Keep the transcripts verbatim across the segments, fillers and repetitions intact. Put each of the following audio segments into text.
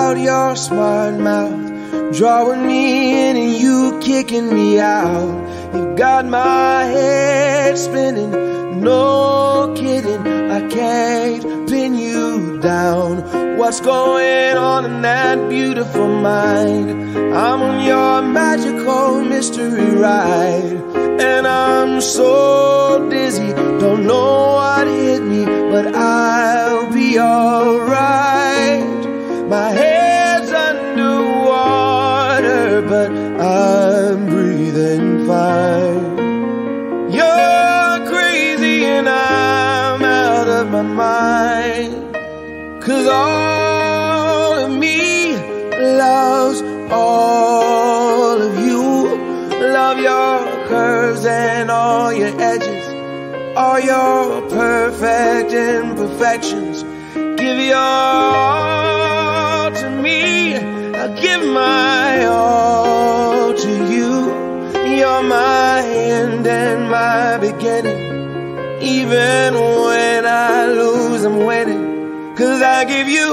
out your smart mouth, drawing me in and you kicking me out. You got my head spinning, no kidding, I can't pin you down. What's going on in that beautiful mind? I'm on your magical mystery ride, and I'm so dizzy, don't know what hit me, but I'll be alright. My head's underwater, but I'm breathing fine. You're crazy and I'm out of my mind, 'cause all of me loves all of you. Love your curves and all your edges, all your perfect imperfections. Give your all to me, I'll give my all to you. You're my end and my beginning. Even when I lose, I'm winning, 'cause I give you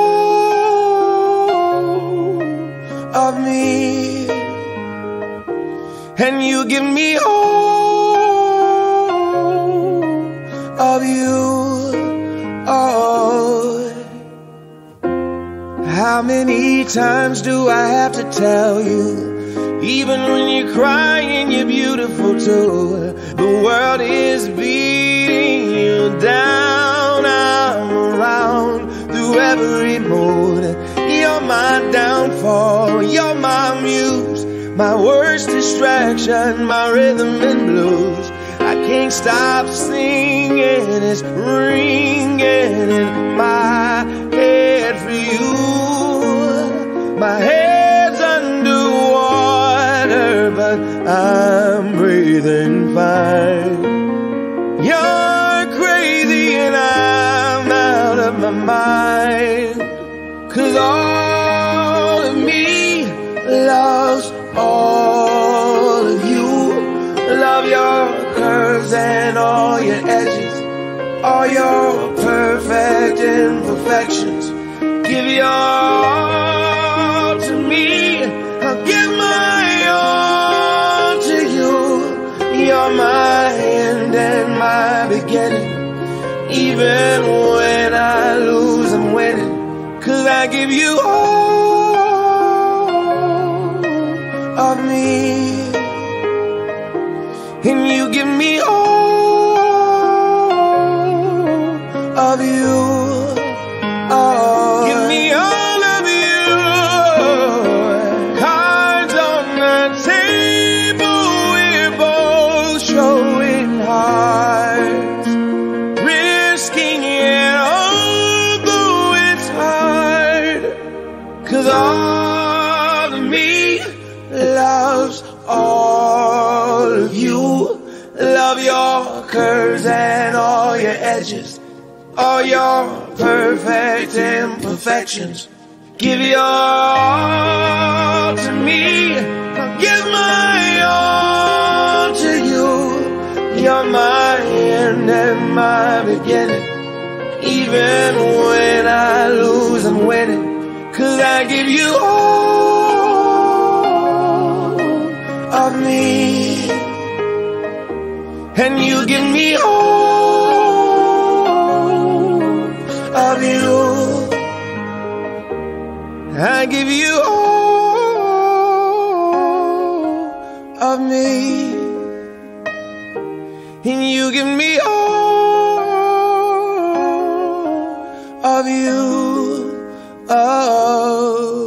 all of me, and you give me all of you. Oh, how many times do I have to tell you? Even when you're crying, you're beautiful too. The world is beating you down. I'm around through every mood. You're my downfall, you're my muse, my worst distraction, my rhythm and blues. I can't stop singing, it's ringing in my head for you. My head's underwater, but I'm breathing fine. You're crazy and I'm out of my mind, 'cause all of me loves all of you. Love your curves and all your edges, all your perfect imperfections. Give your all to me, I'll give my all to you. You're my end and my beginning. Even when I lose, I'm winning, 'cause I give you all of me, and you give me all of you. Oh, give me all of you. Cards on the table, we're both showing hearts, risking it although it's hard, 'cause all of me loves all of you. Love your curves and all your edges, all your perfect imperfections. Give your all to me, I'll give my all to you. You're my end and my beginning. Even when I lose, I'm winning, 'cause I give you all of me, and you give me all of you. I give you all of me, and you give me all of you. Oh.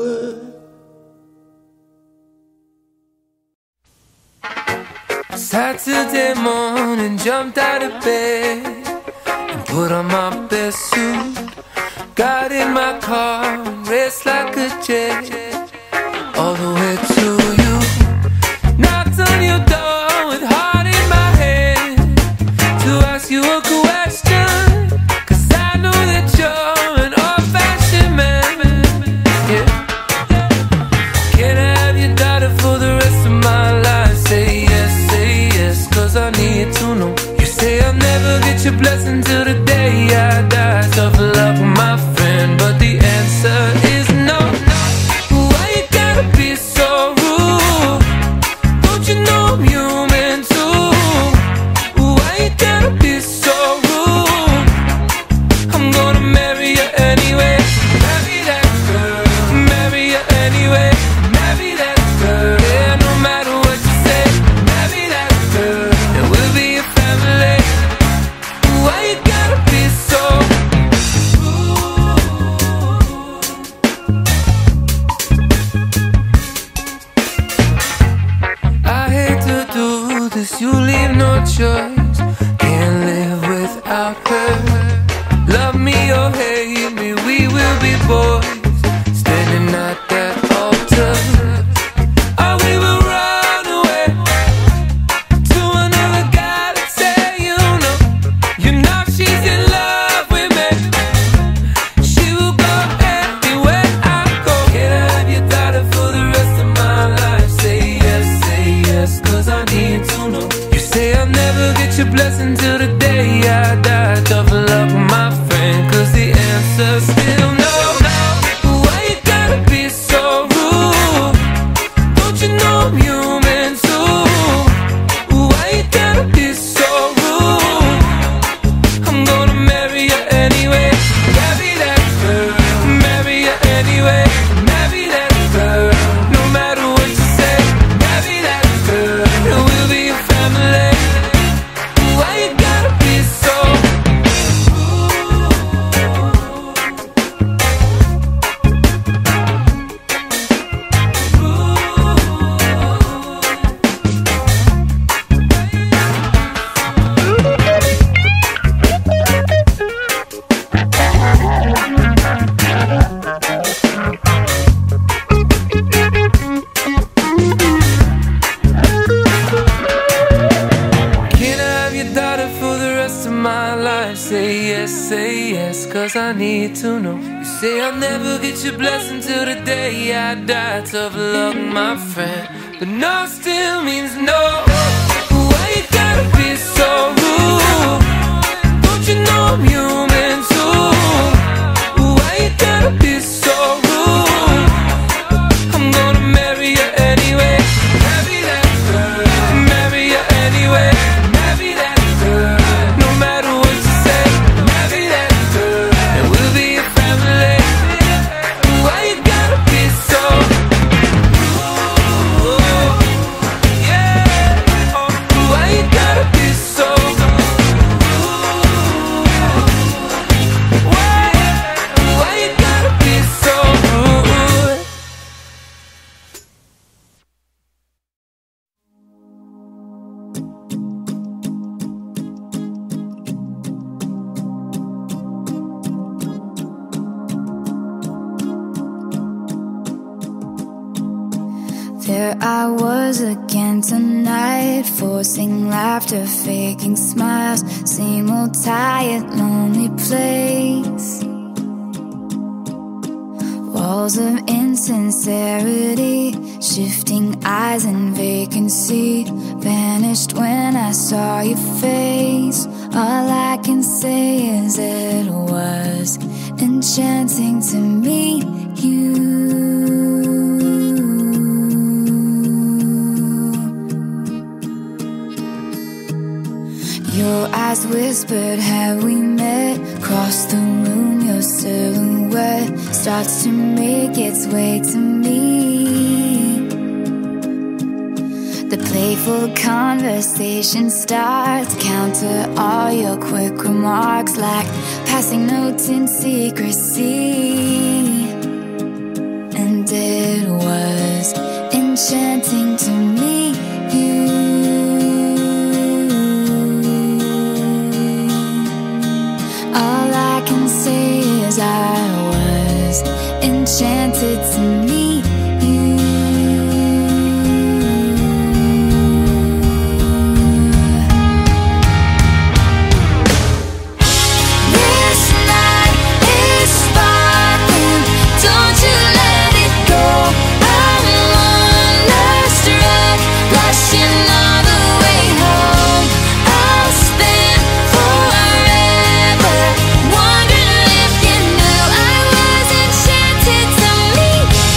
Saturday morning, jumped out of bed and put on my best suit. Got in my car and raced like a jet all the way to you. Knocked on your door with heart in my head to ask you a question, 'cause I know that you're an old-fashioned man. Yeah. Can I have your daughter for the rest of my life? Say yes, say yes, 'cause I need to know. You say I'll never get your blessing till the day I die. Tough love with my friend, but the answer is no. 'cause you leave no choice. Can't live without her. Love me or hate me, we will be boys, standing at that altar. Oh, we will run away to another galaxy, you know. You know she's in love with me. She will go anywhere I go. Can I have your daughter for the rest of my life? Say yes, say yes, 'cause I need to know. You say I'll never get your blessing till the day I die. Tough luck, my friend, 'cause the answer's still no. Why you gotta be so rude? Don't you know I'm human too? Why you gotta be so rude? I'm gonna marry you anyway. Marry that girl. Marry you anyway. Marry that girl. No matter what you say. Marry that girl. And we'll be a family. Why you gotta be so cause I need to know. You say I'll never get your blessing till the day I die. Tough luck, my friend, but no still means no. Why you gotta be so rude? Don't you know I'm human too? Why you gotta be so rude? I'm gonna marry you anyway. Marry that girl. Marry you anyway. Marry that girl. No matter what you say. Marry that girl. And we'll be a family. Why you gotta be so rude? Yeah. Oh, why you gotta be so rude? Why? Why you gotta be so rude? There I was again tonight, forcing laughter, faking smiles. Same old tired, lonely place. Walls of insincerity, shifting eyes and vacancy. Vanished when I saw your face. All I can say is it was enchanting to meet you. Your eyes whispered, have we met? Across the room, your silhouette starts to make its way to me. The playful conversation starts, counter all your quick remarks like passing notes in secrecy. And it was enchanting to meet you. All I can say is I was enchanted to meet you. This night is sparkling, don't you let it go. I'm wonderstruck, blushing all the way home. I'll spend forever wondering if you knew I was enchanted to meet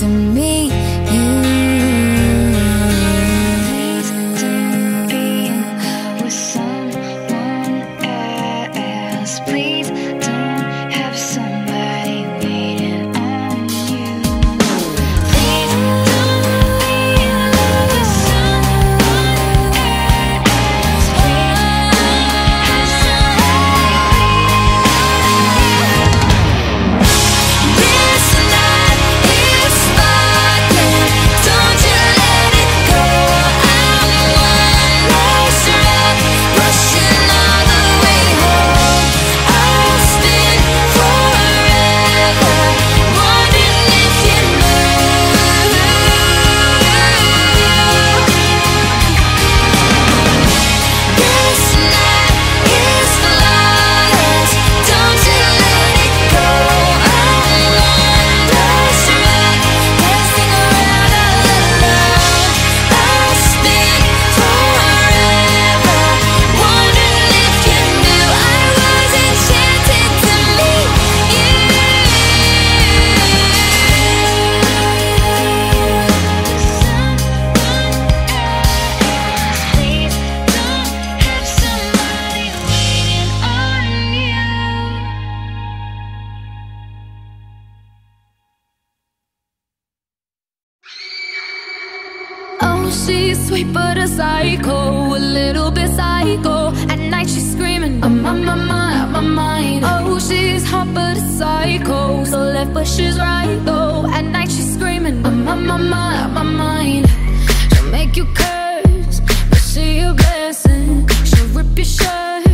to meet you. Please don't be in love with someone else. Please don't have somebody waiting on you. Please don't be in love with someone else. Please don't have somebody waiting on you. This night is sparkling, don't you let it go. I'm wondering, rushing all the way home. I'll spend forever wondering if you know. This night is flawless, don't you let it go. I'm wondering, dancing around all alone. I'll spend forever wondering if you knew I was enchanted to meet you. Please don't have somebody waiting on you. Oh, she's sweet but a psycho, a little bit psycho. At night she's screaming, I'm on my mind, on my mind. Oh, she's hot but a psycho, so left but she's right though. At night she's screaming, I'm on my mind, on my mind. She'll make you curse, but she a blessing. She'll rip your shirt